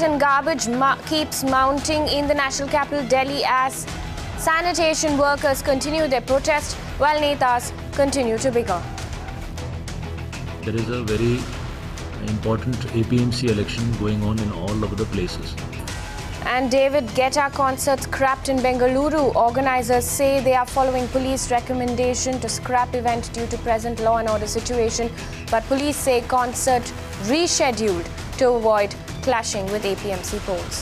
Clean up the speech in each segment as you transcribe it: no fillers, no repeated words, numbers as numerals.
and garbage keeps mounting in the national capital Delhi as sanitation workers continue their protest while netas continue to bicker. There is a very important APMC election going on in all of the places. And David Guetta concert scrapped in Bengaluru. Organizers say they are following police recommendation to scrap event due to present law and order situation. But police say concert rescheduled to avoid clashing with APMC polls.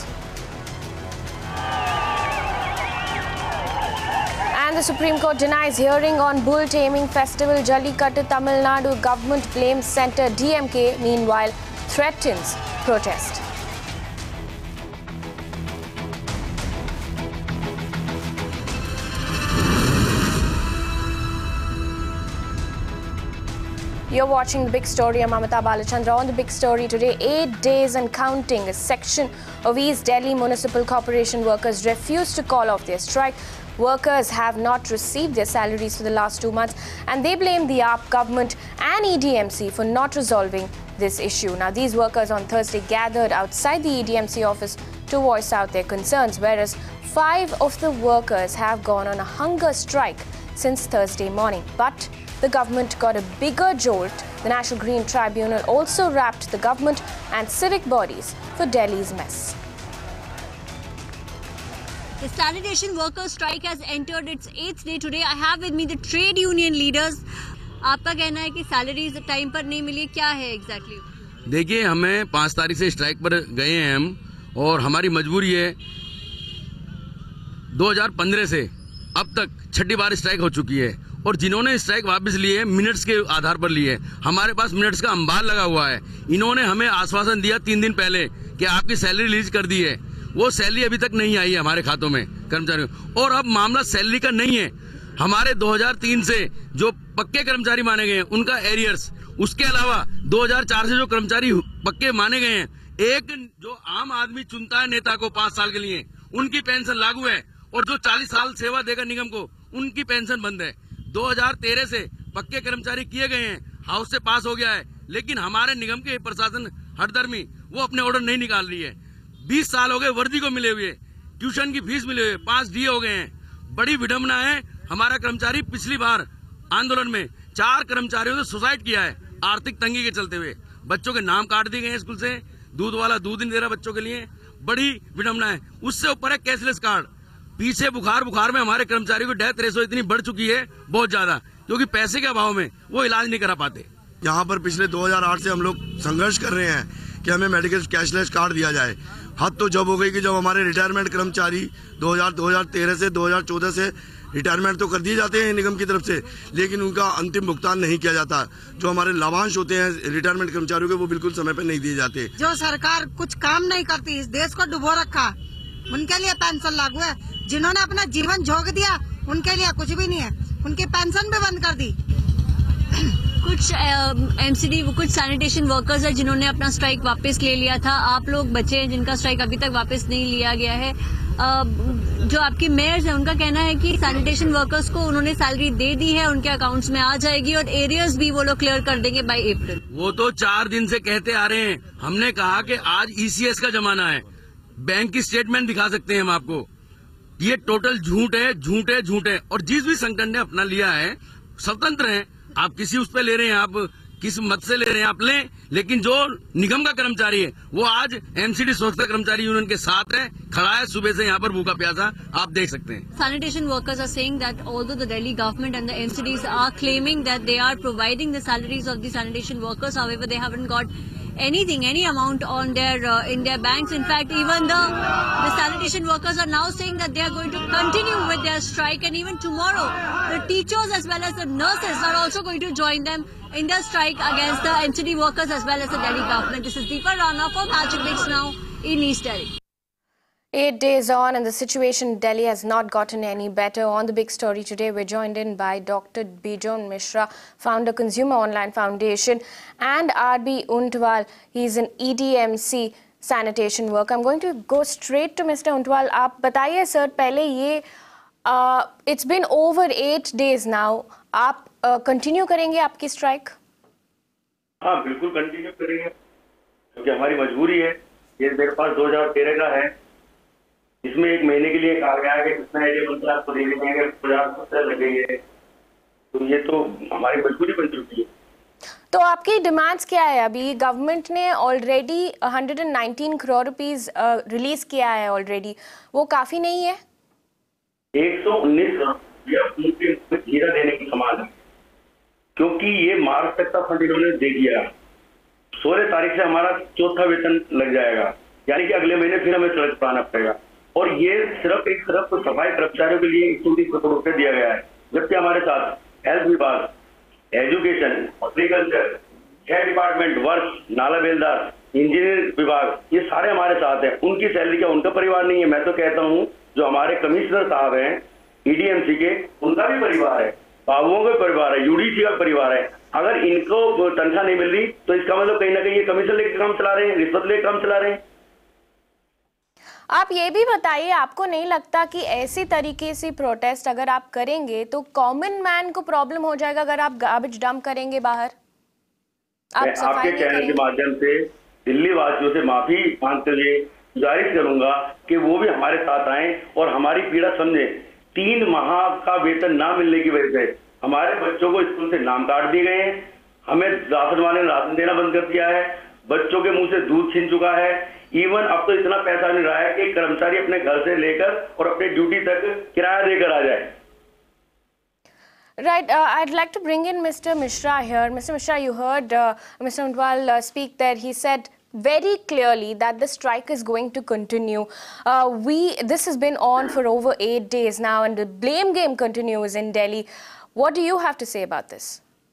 And the Supreme Court denies hearing on bull taming festival Jallikattu. Tamil Nadu government blames centre DMK. Meanwhile, threatens protest. You're watching The Big Story. I'm Amita Balachandra. On The Big Story today, 8 days and counting, a section of East Delhi Municipal Corporation workers refused to call off their strike. Workers have not received their salaries for the last 2 months and they blame the AAP government and EDMC for not resolving this issue. Now, these workers on Thursday gathered outside the EDMC office to voice out their concerns, whereas 5 of the workers have gone on a hunger strike since Thursday morning. But the government got a bigger jolt. The National Green Tribunal also rapped the government and civic bodies for Delhi's mess. The sanitation workers' strike has entered its 8th day today. I have with me the trade union leaders. आपका कहना है कि salaries time पर नहीं मिली, क्या है exactly? देखिए, हमें 5 तारीख से स्ट्राइक पर गए हैं हम, और हमारी मजबूरी है 2015 से अब तक 6ठी बार स्ट्राइक हो चुकी है और जिन्होंने स्ट्राइक वापस लिए मिनट्स के आधार पर लिए, हमारे पास मिनट्स का अंबार लगा हुआ है। इन्होंने हमें आश्वासन दिया 3 दिन पहले कि आपकी सैलरी रिलीज कर दी है, वो सैलरी अभी तक नहीं आई है हमारे खातों में कर्मचारियों। और अब मामला सैलरी का नहीं है, हमारे 2003 से जो पक्के कर्मचारी माने गए हैं उनका एरियर्स, उसके अलावा 2004 से जो कर्मचारी पक्के माने गए हैं, एक जो आम आदमी चुनता है नेता को 5 साल के लिए, उनकी पेंशन लागू है, और जो 40 साल सेवा देगा निगम को उनकी पेंशन बंद है। 2013 से पक्के कर्मचारी किए गए हैं, हाउस से पास हो गया है, लेकिन हमारे निगम के प्रशासन हठधर्मी वो अपने ऑर्डर नहीं निकाल रही है। 20 साल हो गए वर्दी को मिले हुए, ट्यूशन की फीस मिले हुए, 5 डीए हो गए हैं। बड़ी विडंबना है, हमारा कर्मचारी पिछली बार आंदोलन में 4 कर्मचारियों ने सुसाइड किया है आर्थिक तंगी के चलते हुए। बच्चों के नाम काट दिए गए हैं स्कूल से, दूध वाला दूध नहीं दे रहा बच्चों के लिए, बड़ी विडंबना है। उससे ऊपर है कैशलेस कार्ड। पीछे बुखार में हमारे कर्मचारियों की डेथ रेशो इतनी बढ़ चुकी है बहुत ज्यादा, क्योंकि पैसे के अभाव में वो इलाज नहीं करा पाते। यहाँ पर पिछले 2008 से हम लोग संघर्ष कर रहे हैं कि हमें मेडिकल कैशलेस कार्ड दिया जाए। हद तो जब हो गई कि जब हमारे रिटायरमेंट कर्मचारी 2013 से 2014 से रिटायरमेंट तो कर दिए जाते हैं निगम की तरफ से, लेकिन उनका अंतिम भुगतान नहीं किया जाता। जो हमारे लाभांश होते हैं रिटायरमेंट कर्मचारियों के, वो बिल्कुल समय पर नहीं दिए जाते। जो सरकार कुछ काम नहीं करती, इस देश को डुबो रखा, उनके लिए पेंशन लागू है। जिन्होंने अपना जीवन झोंक दिया उनके लिए कुछ भी नहीं है, उनकी पेंशन भी बंद कर दी। कुछ एमसीडी, कुछ सैनिटेशन वर्कर्स है जिन्होंने अपना स्ट्राइक वापस ले लिया था। आप लोग बचे हैं जिनका स्ट्राइक अभी तक वापस नहीं लिया गया है। जो आपकी मेयर्स है उनका कहना है कि सैनिटेशन वर्कर्स को उन्होंने सैलरी दे दी है, उनके अकाउंट्स में आ जाएगी और एरियर्स भी वो लोग क्लियर कर देंगे बाय अप्रैल। वो तो 4 दिन से कहते आ रहे हैं। हमने कहा कि आज ईसीएस का जमाना है, बैंक की स्टेटमेंट दिखा सकते हैं हम आपको। ये टोटल झूठ है, झूठ है, झूठ है। और जिस भी संगठन ने अपना लिया है स्वतंत्र है, आप किसी उस पे ले रहे हैं, आप किस मत से ले रहे हैं आप लें, लेकिन जो निगम का कर्मचारी है वो आज एमसीडी स्वच्छता कर्मचारी यूनियन के साथ है, खड़ा है सुबह से यहाँ पर भूखा प्यासा, आप देख सकते हैं। Sanitation workers are saying that although the Delhi government and the MCDs are claiming that they are providing the salaries of the sanitation workers, however they haven't got anything, any amount on their in their banks. In fact, even the sanitation workers are now saying that they are going to continue with their strike, and even tomorrow the teachers as well as the nurses are also going to join them in their strike against the MCD workers as well as the Delhi government. This is Deepa Rana for Magic Mix Now in East Delhi. 8 days on and the situation in Delhi has not gotten any better. On the big story today, we're joined in by Dr. Bijon Mishra, founder Consumer Online Foundation, and R.B. Untwal. He's an EDMC sanitation worker. I'm going to go straight to Mr. Untwal. आप बताइए sir, पहले ये it's been over 8 days now. आप continue करेंगे आपकी strike? हाँ, बिल्कुल continue करेंगे, क्योंकि हमारी मजबूरी है। ये मेरे पास 2013 का है, इसमें एक महीने के लिए कहा गया है कि जितना एरिया बनता है आपको दे देंगे, 50 लगेंगे, तो ये तो हमारी मजबूरी बन चुकी है। तो आपकी डिमांड्स क्या है? अभी गवर्नमेंट ने ऑलरेडी 119 करोड़ रुपीस रिलीज किया है ऑलरेडी, वो काफी नहीं है? 119 करोड़ हीरा देने की समान है, क्योंकि ये मार्च तक का फंड इन्होंने दे दिया। 16 तारीख से हमारा चौथा वेतन लग जाएगा, यानी कि अगले महीने फिर हमें सड़क पाना पड़ेगा। और ये सिर्फ सफाई कर्मचारियों के लिए 130 करोड़ रुपए दिया गया है, जबकि हमारे साथ हेल्थ विभाग, एजुकेशन, एग्रीकल्चर, 6 डिपार्टमेंट, वर्क, नाला बेलदार, इंजीनियर विभाग, ये सारे हमारे साथ हैं। उनकी सैलरी क्या उनका परिवार नहीं है? मैं तो कहता हूँ जो हमारे कमिश्नर साहब हैं EDMC के, उनका भी परिवार है, बाबुओं का परिवार है, UDC का परिवार है। अगर इनको तनख्वाह नहीं मिल रही तो इसका मतलब कहीं ना कहीं ये कमीशन लेकर काम चला रहे हैं, रिश्वत लेकर काम चला रहे हैं। आप ये भी बताइए, आपको नहीं लगता कि ऐसी तरीके से प्रोटेस्ट अगर आप करेंगे तो कॉमन मैन को प्रॉब्लम हो जाएगा? अगर आप गार्बेज डंप करेंगे बाहर, मैं आपके चैनल के माध्यम से दिल्ली वासियों से माफी मांगते हुए गुजारिश करूंगा कि वो भी हमारे साथ आए और हमारी पीड़ा समझे। 3 माह का वेतन ना मिलने की वजह से हमारे बच्चों को स्कूल से नाम काट दिए गए हैं, हमें राशन वाले ने राशन देना बंद कर दिया है, बच्चों के मुंह से दूध छीन चुका है। इवन अब तो इतना पैसा मिल रहा है कि कर्मचारी अपने घर से लेकर और अपने ड्यूटी तक किराया देकर आ जाए। Right, I'd like to bring in Mr. Mishra here. Mr. Mishra, you heard Mr. Untwal speak there. He said very clearly that the strike is going to continue. This has been on for over 8 days now, and the blame game continues in Delhi. What do you have to say about this?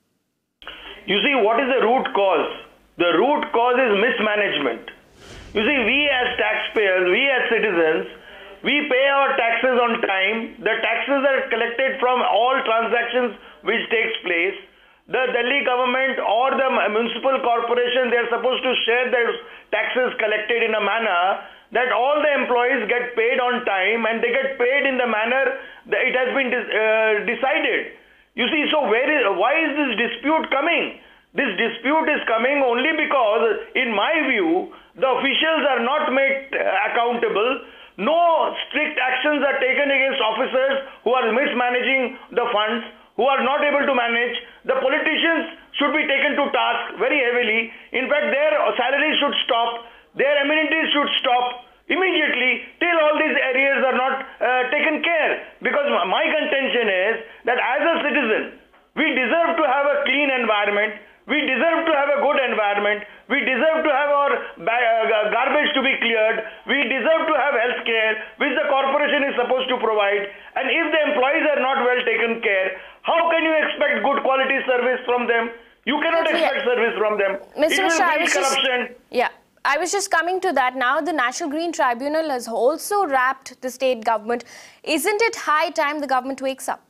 You see, what is the root cause? The root cause is mismanagement. You see, we as taxpayers, we as citizens, we pay our taxes on time. The taxes are collected from all transactions which takes place. The Delhi government or the municipal corporation, they are supposed to share their taxes collected in a manner that all the employees get paid on time and they get paid in the manner that it has been decided. You see, so why is this dispute coming? This dispute is coming only because, in my view, the officials are not made accountable. No strict actions are taken against officers who are mismanaging the funds, who are not able to manage. The politicians should be taken to task very heavily. In fact, their salaries should stop, their amenities should stop immediately till all these areas are not taken care. Because my contention is that as a citizen, we deserve to have a clean environment. We deserve to have a good environment. We deserve to have our garbage to be cleared. We deserve to have health care, which the corporation is supposed to provide. And if the employees are not well taken care, how can you expect good quality service from them? You cannot expect service from them. Mr. Mishra, Corruption. I was just coming to that. Now the National Green Tribunal has also wrapped the state government. Isn't it high time the government wakes up?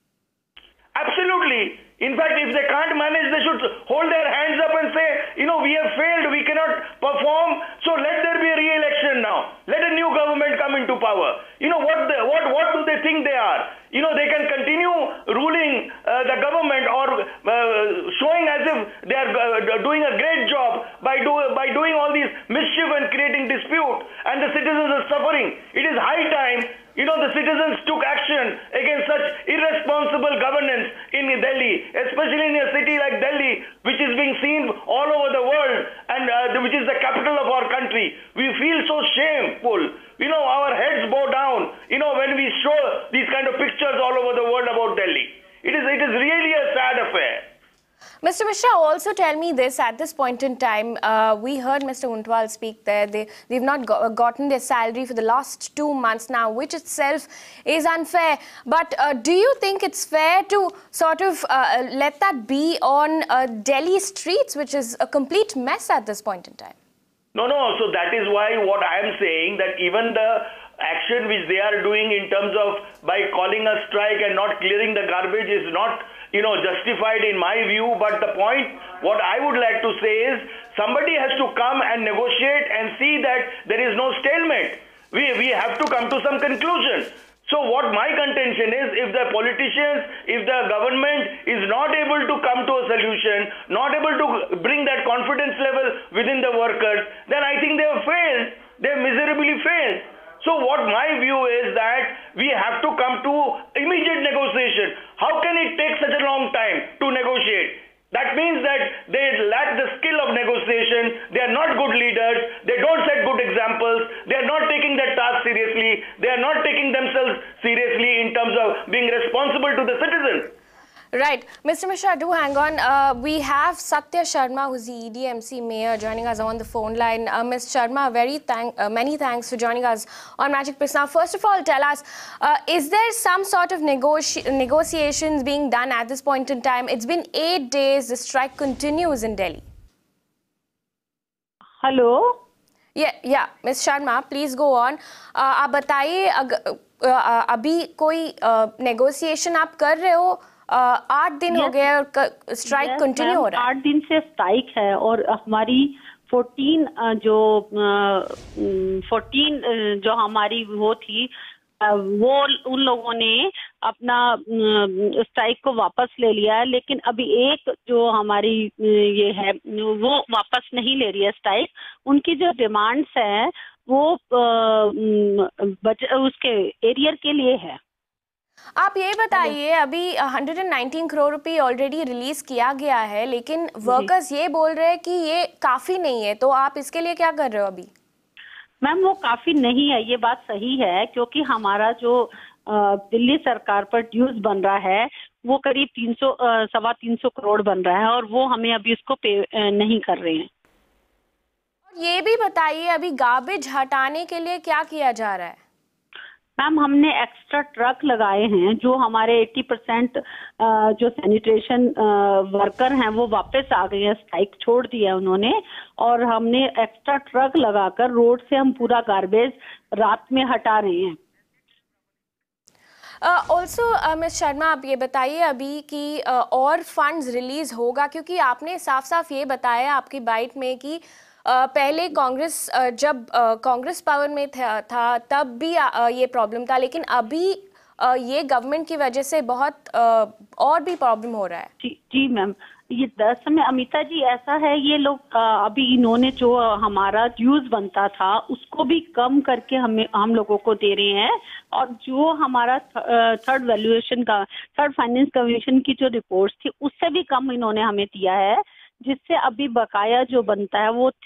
Absolutely. In fact, if they can't manage, they should hold their hands up and say, we have failed, we cannot perform, so let there be a re-election now. Let a new government come into power. What do they think they are? They can continue ruling the government or showing as if they are doing a great job by doing all these mischief and creating dispute, and the citizens are suffering. It is high time the citizens took action against such irresponsible governance in Delhi, especially in a city like Delhi, which is being seen all over the world and which is the capital of our country. We feel so shameful. Our heads bow down, when we show these kind of pictures all over the world about Delhi. It is really a sad affair. Mr. Mishra, also tell me this, at this point in time, we heard Mr. Untwal speak there. They've not gotten their salary for the last 2 months now, which itself is unfair. But do you think it's fair to sort of let that be on Delhi streets, which is a complete mess at this point in time? No. So that is why what I am saying, that even the action which they are doing in terms of by calling a strike and not clearing the garbage is not justified in my view. But the point, what I would like to say is, somebody has to come and negotiate and see that there is no stalemate. We have to come to some conclusion. So what my contention is, if the politicians, if the government is not able to come to a solution, not able to bring that confidence level within the workers, then I think they have failed. They have miserably failed. So what my view is that we have to come to immediate negotiation. How can it take such a long time to negotiate? That means that they lack the skill of negotiation, they are not good leaders, they don't set good examples, they are not taking their task seriously, they are not taking themselves seriously in terms of being responsible to the citizens. Right. Mr. Mishra, do hang on. We have Satya Sharma, who's the EDMC mayor, joining us on the phone line. Ms. Sharma, many thanks for joining us on Magic Picks. Now, first of all, tell us, is there some sort of negotiations being done at this point in time? It's been 8 days. The strike continues in Delhi. Hello? Yeah. Ms. Sharma, please go on. आप बताइए, अभी कोई negotiation आप कर रहे हो? 8 दिन हो गए और स्ट्राइक कंटिन्यू हो रहा है। 8 दिन से स्ट्राइक है और हमारी 14 जो हमारी वो थी, वो उन लोगों ने अपना स्ट्राइक को वापस ले लिया है, लेकिन अभी एक जो हमारी ये है वो वापस नहीं ले रही है स्ट्राइक। उनकी जो डिमांड्स हैं वो उसके एरियर के लिए है। आप ये बताइए, अभी 119 करोड़ रुपए ऑलरेडी रिलीज किया गया है, लेकिन वर्कर्स ये बोल रहे हैं कि ये काफी नहीं है, तो आप इसके लिए क्या कर रहे हो अभी? मैम, वो काफी नहीं है, ये बात सही है, क्योंकि हमारा जो दिल्ली सरकार पर ड्यूज बन रहा है वो करीब 300-325 करोड़ बन रहा है और वो हमें अभी उसको पे नहीं कर रहे हैं। और ये भी बताइए, अभी गार्बेज हटाने के लिए क्या किया जा रहा है? मैम, हमने एक्स्ट्रा ट्रक लगाए हैं। जो हमारे 80% जो सैनिटेशन वर्कर हैं वो वापस आ गए हैं, स्ट्राइक छोड़ दिया है उन्होंने, और हमने एक्स्ट्रा ट्रक लगाकर रोड से हम पूरा गार्बेज रात में हटा रहे हैं। ऑल्सो मिस शर्मा, आप ये बताइए अभी कि और फंड्स रिलीज होगा, क्योंकि आपने साफ साफ ये बताया आपकी बाइट में कि पहले कांग्रेस जब कांग्रेस पावर में था तब भी ये प्रॉब्लम था, लेकिन अभी ये गवर्नमेंट की वजह से बहुत और भी प्रॉब्लम हो रहा है। जी मैम, ये दरअसल में अमिता जी ऐसा है, ये लोग अभी इन्होंने जो हमारा ड्यूज बनता था उसको भी कम करके हम लोगों को दे रहे हैं, और जो हमारा थर्ड फाइनेंस कमीशन की जो रिपोर्ट थी उससे भी कम इन्होंने हमें दिया है, जिससे अभी बकाया जो बनता है वो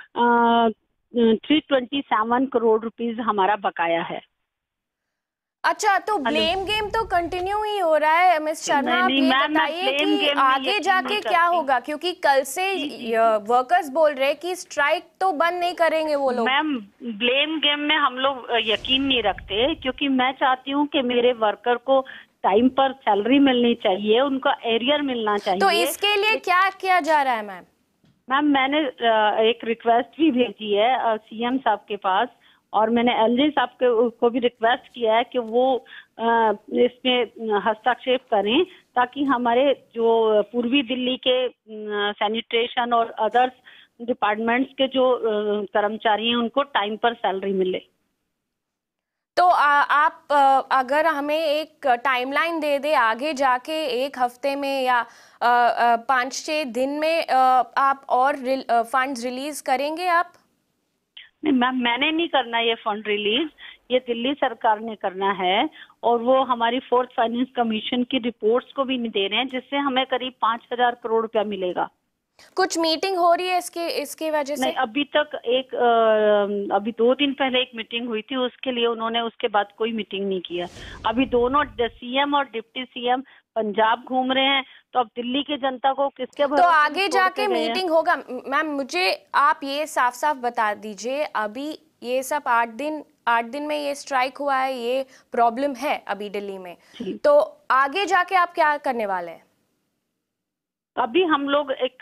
327 करोड़ रुपीस हमारा बकाया है। अच्छा, तो ब्लेम गेम तो कंटिन्यू ही हो रहा है। मिस शर्मा, आप ये बताइए कि आगे जाके क्या होगा, क्योंकि कल से वर्कर्स बोल रहे हैं कि स्ट्राइक तो बंद नहीं करेंगे वो लोग। मैम, ब्लेम गेम में हम लोग यकीन नहीं रखते, क्योंकि मैं चाहती हूँ कि मेरे वर्कर को टाइम पर सैलरी मिलनी चाहिए, उनका एरियर मिलना चाहिए। तो इसके लिए क्या किया जा रहा है मैम? मैम, मैंने एक रिक्वेस्ट भी भेजी है सीएम साहब के पास, और मैंने एलजी साहब को भी रिक्वेस्ट किया है कि वो इसमें हस्तक्षेप करें, ताकि हमारे जो पूर्वी दिल्ली के सैनिटेशन और अदर्स डिपार्टमेंट्स के जो कर्मचारी हैं उनको टाइम पर सैलरी मिले। तो आप अगर हमें एक टाइमलाइन दे दे, आगे जाके 1 हफ्ते में या 5-6 दिन में आप और फंड्स रिलीज करेंगे आप? नहीं मैम, मैंने नहीं करना ये फंड रिलीज, ये दिल्ली सरकार ने करना है, और वो हमारी 4th फाइनेंस कमीशन की रिपोर्ट्स को भी नहीं दे रहे हैं, जिससे हमें करीब 5000 करोड़ रुपया मिलेगा। कुछ मीटिंग हो रही है इसके वजह से? नहीं, अभी तक अभी 2 दिन पहले एक मीटिंग हुई थी, उसके लिए उन्होंने उसके बाद कोई मीटिंग नहीं किया। अभी दोनों सीएम और डिप्टी सीएम पंजाब घूम रहे हैं, तो अब दिल्ली की जनता को किसके भरोसे? तो आगे जाके मीटिंग होगा? मैम, मुझे आप ये साफ साफ बता दीजिए, अभी ये सब 8 दिन में ये स्ट्राइक हुआ है, ये प्रॉब्लम है अभी दिल्ली में, तो आगे जाके आप क्या करने वाले हैं? अभी हम लोग एक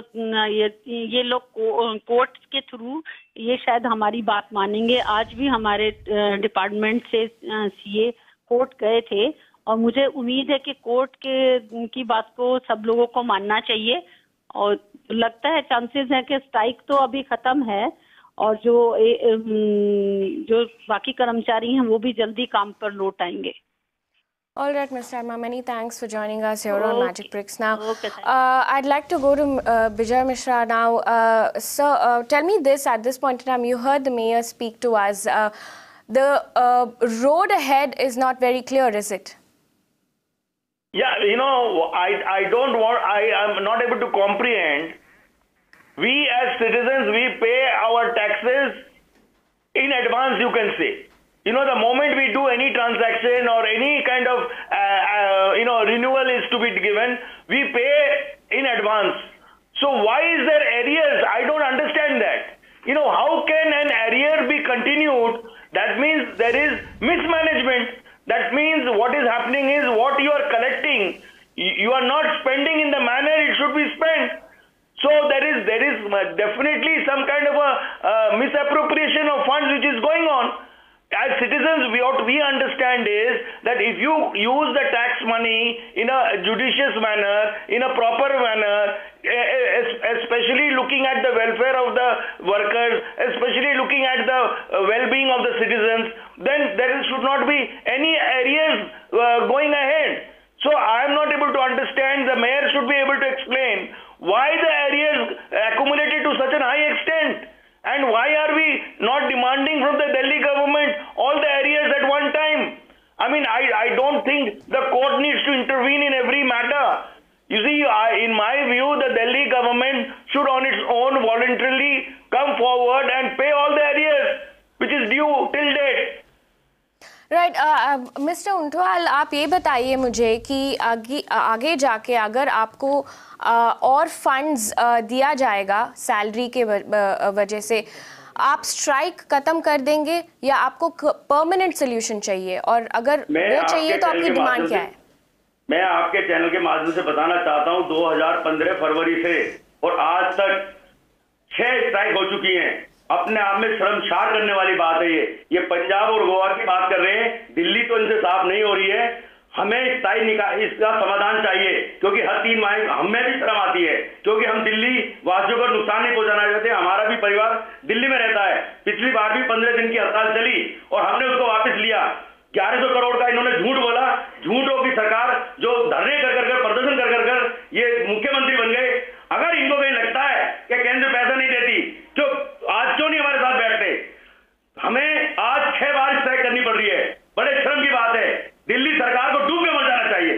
ये लोग कोर्ट के थ्रू ये शायद हमारी बात मानेंगे। आज भी हमारे डिपार्टमेंट से सीए कोर्ट गए थे, और मुझे उम्मीद है कि कोर्ट की बात को सब लोगों को मानना चाहिए, और लगता है चांसेस है कि स्ट्राइक तो अभी खत्म है, और जो बाकी कर्मचारी हैं वो भी जल्दी काम पर लौट आएंगे। All right, Ms. Sharma, many thanks for joining us here on Magic Bricks. Now, Okay, I'd like to go to Bijay Mishra now. Sir, tell me this, at this point in time, you heard the mayor speak to us. The road ahead is not very clear, is it? Yeah, I am not able to comprehend. We as citizens, we pay our taxes in advance, you can say. The moment we do any transaction or any kind of, renewal is to be given, we pay in advance. So why is there arrears? I don't understand that. How can an arrear be continued? That means there is mismanagement. That means what is happening is what you are collecting, you are not spending in the manner it should be spent. So there is definitely some kind of a misappropriation of funds which is going on. As citizens, what we understand is that if you use the tax money in a judicious manner, in a proper manner, especially looking at the welfare of the workers, especially looking at the well-being of the citizens, then there should not be any arrears going ahead. So I am not able to understand. The mayor should be able to explain why the arrears accumulated to such a high extent. And why are we not demanding from the Delhi government all the arrears at one time? I mean, I don't think the court needs to intervene in every matter. You see, in my view, the Delhi government should on its own voluntarily come forward and pay all the arrears which is due till date. Right mister Untwal, आप ये बताइए मुझे कि आगे जाके अगर आपको और फंड्स दिया जाएगा सैलरी के वजह से, आप स्ट्राइक खत्म कर देंगे या आपको परमानेंट सोल्यूशन चाहिए, और अगर वो चाहिए तो आपकी डिमांड क्या है? मैं आपके चैनल के माध्यम से बताना चाहता हूं, 2015 फरवरी से और आज तक 6 स्ट्राइक हो चुकी हैं। अपने आप में शर्मसार करने वाली बात है ये पंजाब और गोवा की बात कर रहे हैं, दिल्ली तो इनसे साफ नहीं हो रही है। हमें स्थायी इसका समाधान चाहिए, क्योंकि हर 3 माह हमें भी शर्म आती है, क्योंकि हम दिल्ली वासियों को नुकसान नहीं पहुंचाना चाहते। हमारा भी परिवार दिल्ली में रहता है। पिछली बार भी 15 दिन की हड़ताल चली और हमने उसको वापस लिया। 1100 करोड़ का इन्होंने झूठ बोला। झूठों की सरकार जो धरने कर प्रदर्शन कर ये मुख्यमंत्री बन गए। अगर इनको कहीं लगता है कि केंद्र पैसा नहीं देती, तो आज क्यों नहीं हमारे साथ बैठते? हमें आज 6 बार स्ट्राइक करनी पड़ रही है। बड़े शर्म की बात है। दिल्ली सरकार को डूब के मर जाना चाहिए।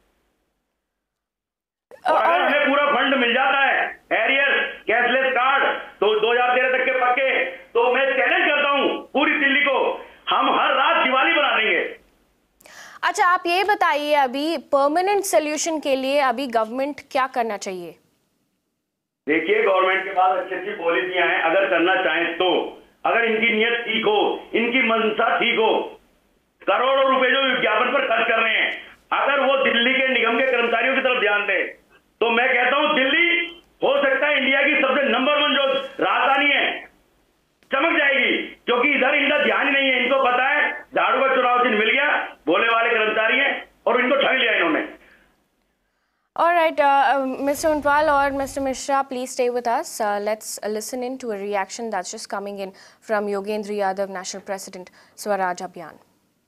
और अगर हमें पूरा फंड मिल जाता है, एरियर कैशलेस कार्ड, तो 2013 तक के पक्के, तो मैं चैलेंज करता हूं पूरी दिल्ली को, हम हर रात दिवाली बना देंगे। अच्छा, आप ये बताइए, अभी परमानेंट सोल्यूशन के लिए अभी गवर्नमेंट क्या करना चाहिए? देखिए, गवर्नमेंट के पास अच्छी पॉलिसियां हैं, अगर करना चाहें तो, अगर इनकी नीयत ठीक हो, इनकी मंशा ठीक हो, करोड़ों रुपए जो विज्ञापन पर खर्च कर रहे हैं, अगर वो दिल्ली के निगम के कर्मचारियों की तरफ ध्यान दें, तो मैं कहता हूं दिल्ली हो सकता है इंडिया की सबसे नंबर 1 जो राजधानी है, चमक जाएगी। क्योंकि इधर इनका ध्यान ही नहीं है। इनको पता है झाड़ू का चुनाव चिन्ह मिल गया, भोले वाले कर्मचारी हैं, और इनको ठग लिया इन्होंने। All right, Mr. Untwal or Mr. Mishra, please stay with us. Let's listen in to a reaction that's just coming in from Yogendra Yadav, National President, Swaraj Abhiyan.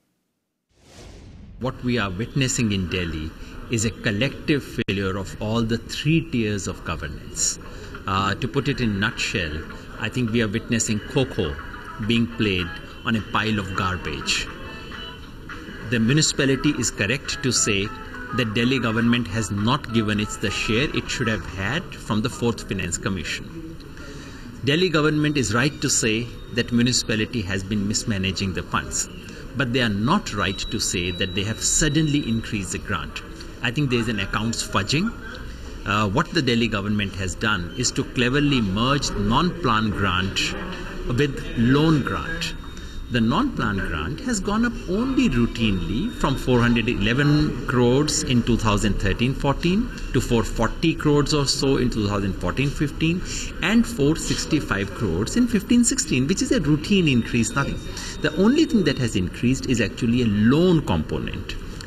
What we are witnessing in Delhi is a collective failure of all the 3 tiers of governance. To put it in a nutshell, I think we are witnessing Kho-Kho being played on a pile of garbage. The municipality is correct to say the Delhi government has not given it the share it should have had from the 4th Finance Commission. Delhi government is right to say that municipality has been mismanaging the funds, but they are not right to say that they have suddenly increased the grant. I think there is an accounts fudging. What the Delhi government has done is to cleverly merge non-plan grant with loan grant. The non-plan grant has gone up only routinely from 411 crores in 2013-14 to 440 crores or so in 2014-15 and 465 crores in 15-16, which is a routine increase, nothing. The only thing that has increased is actually a loan component.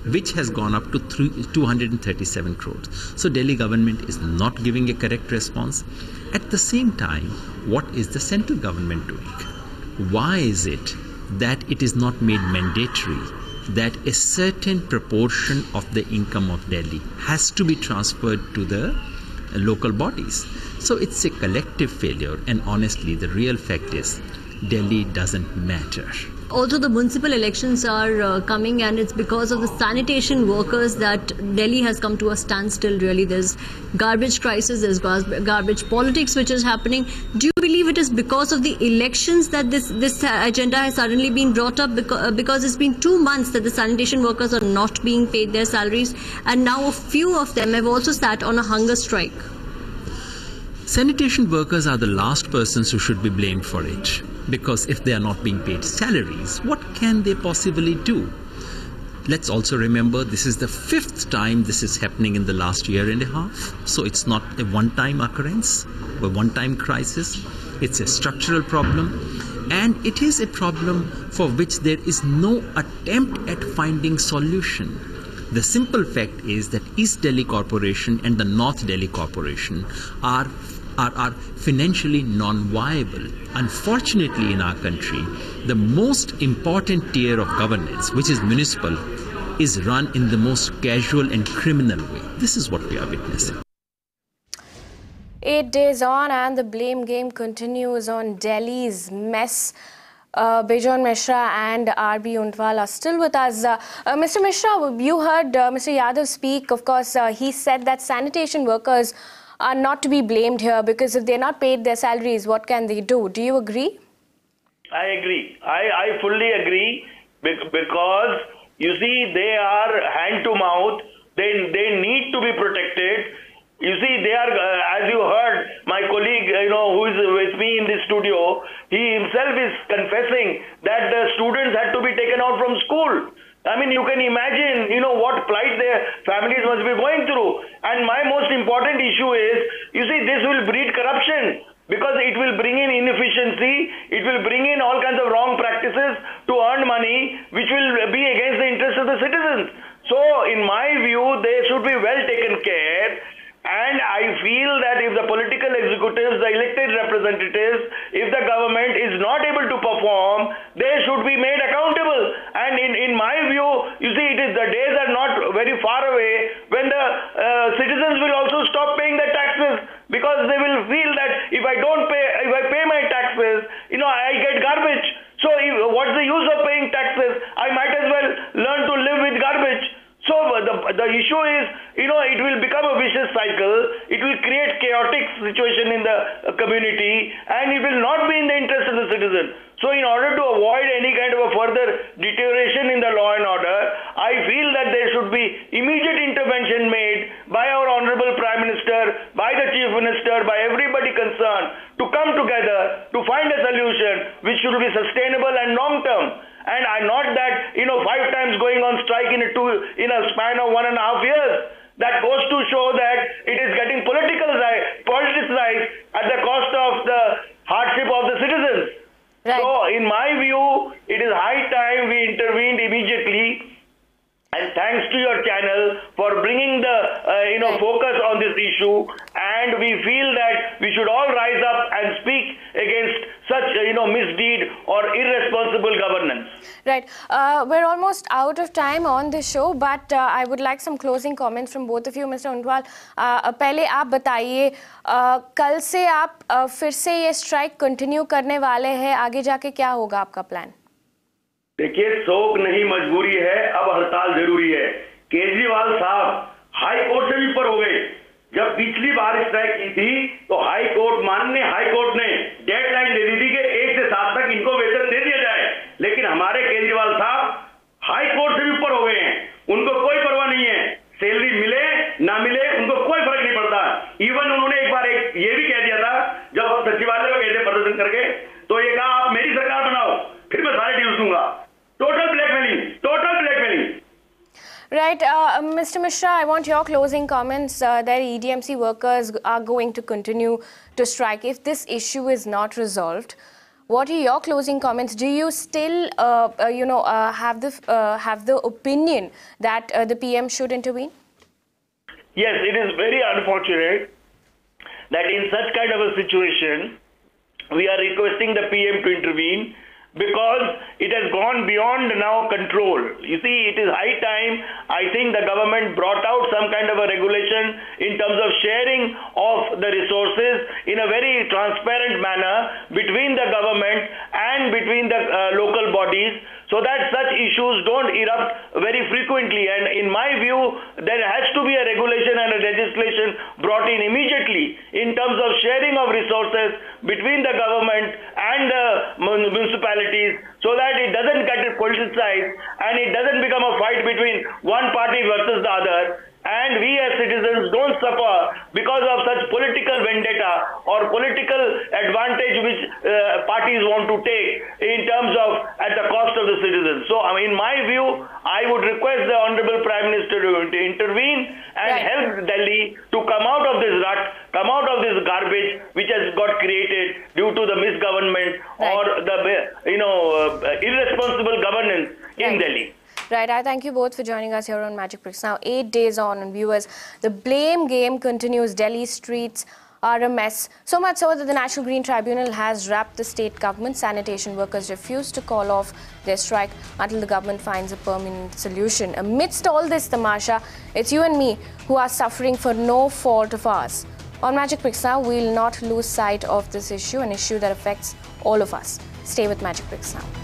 which has gone up to 237 crores. So Delhi government is not giving a correct response. At the same time, what is the central government doing? Why is it that it is not made mandatory that a certain proportion of the income of Delhi has to be transferred to the local bodies? So it's a collective failure, and honestly the real fact is Delhi doesn't matter. Also, the municipal elections are coming, and it's because of the sanitation workers that Delhi has come to a standstill, really. There's garbage crisis, there's garbage politics which is happening. Do you believe it is because of the elections that this agenda has suddenly been brought up? Because it's been 2 months that the sanitation workers are not being paid their salaries, and now a few of them have also sat on a hunger strike. Sanitation workers are the last persons who should be blamed for it, because if they are not being paid salaries, what can they possibly do? Let's also remember this is the 5th time this is happening in the last year and a half. So it's not a one-time occurrence, a one-time crisis. It's a structural problem, and it is a problem for which there is no attempt at finding solution. The simple fact is that East Delhi Corporation and the North Delhi Corporation are financially non-viable. Unfortunately, in our country, the most important tier of governance, which is municipal, is run in the most casual and criminal way. This is what we are witnessing. 8 days on and the blame game continues on Delhi's mess. Bijon Mishra and R.B. Untwal are still with us. Mr. Mishra, you heard Mr. Yadav speak. Of course, he said that sanitation workers are not to be blamed here because if they're not paid their salaries, what can they do? Do you agree? I agree. I fully agree because, you see, they are hand to mouth. They need to be protected. You see, they are, as you heard, my colleague, who is with me in the studio, he himself is confessing that the students had to be taken out from school. I mean, you can imagine, what plight their families must be going through. And my most important issue is, you see, this will breed corruption because it will bring in inefficiency, it will bring in all kinds of wrong practices to earn money, which will be against the interests of the citizens. So, in my view, they should be well taken care. And I feel that if the political executives, the elected representatives, if the government is not able to perform, they should be made accountable. And in my view, you see, the days are not very far away when the citizens will also stop paying their taxes because they will feel that if I pay my taxes, I get garbage. So what's the use of paying taxes? I might as well learn to live with garbage. So the issue is, it will become a vicious cycle. It will create chaotic situation in the community, and it will not be in the interest of the citizen. So in order to avoid any kind of a further deterioration in the law and order, I feel that there should be immediate intervention made by our Honorable Prime Minister, by the Chief Minister, by everybody concerned to come together to find a solution which should be sustainable and long-term. And not that, 5 times going on strike in a span of 1.5 years. That goes to show that it is getting politicized at the cost of the hardship of the citizens. Right. So, in my view, it is high time we intervened immediately. And thanks to your channel for bringing the focus on this issue, and we feel that we should all rise up and speak against such misdeed or irresponsible governance. Right. We're almost out of time on this show, but I would like some closing comments from both of you, Mr. Untwal. पहले आप बताइए, कल से आप फिर से ये strike continue करने वाले हैं, आगे जाके क्या होगा आपका प्लान? देखिए, शौक नहीं मजबूरी है, अब हड़ताल जरूरी है। केजरीवाल साहब हाई कोर्ट से भी ऊपर हो गए। जब पिछली बार स्ट्राइक की थी तो माननीय हाई कोर्ट ने डेडलाइन दे दी थी कि 1 से 7 तक इनको वेतन दे दिया जाए, लेकिन हमारे केजरीवाल साहब हाई कोर्ट से भी ऊपर हो गए हैं। उनको कोई परवाह नहीं है, सैलरी मिले ना मिले उनको कोई फर्क नहीं पड़ता। इवन उन्होंने एक बार ये भी कह दिया था, जब हम सचिवालय में गए थे प्रदर्शन करके, तो ये कहा आप मेरी सरकार बनाओ, फिर मैं सारे ड्यूज दूंगा। Total blackmailing. Right, Mr. Mishra, I want your closing comments. That EDMC workers are going to continue to strike if this issue is not resolved. What are your closing comments? Do you still, have the opinion that the PM should intervene? Yes, it is very unfortunate that in such kind of a situation, we are requesting the PM to intervene because it has gone beyond now control. You see, it is high time. I think the government brought out some kind of a regulation in terms of sharing of the resources in a very transparent manner between the government and between the local bodies, so that such issues don't erupt very frequently. And in my view, there has to be a regulation and a legislation brought in immediately in terms of sharing of resources between the government and the municipalities, so that it doesn't get politicized and it doesn't become a fight between one party versus the other. And we as citizens don't suffer because of such political vendetta or political advantage which parties want to take in terms of at the cost of the citizens. So in my view, I would request the Honorable Prime Minister to intervene and help Delhi to come out of this rut, come out of this garbage which has got created due to the misgovernment or the irresponsible governance in Delhi. Right, I thank you both for joining us here on Magic Bricks. Now, 8 days on, and viewers, the blame game continues. Delhi streets are a mess. So much so that the National Green Tribunal has wrapped the state government. Sanitation workers refuse to call off their strike until the government finds a permanent solution. Amidst all this tamasha, it's you and me who are suffering for no fault of ours. On Magic Bricks now, we will not lose sight of this issue, an issue that affects all of us. Stay with Magic Bricks now.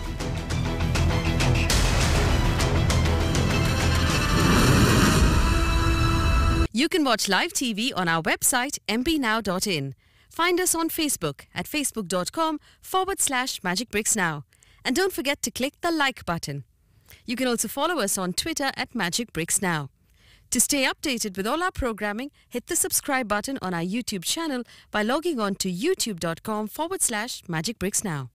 You can watch live TV on our website mpnow.in. Find us on Facebook at facebook.com/magicbricksnow. And don't forget to click the like button. You can also follow us on Twitter at magicbricksnow. To stay updated with all our programming, hit the subscribe button on our YouTube channel by logging on to youtube.com/magicbricksnow.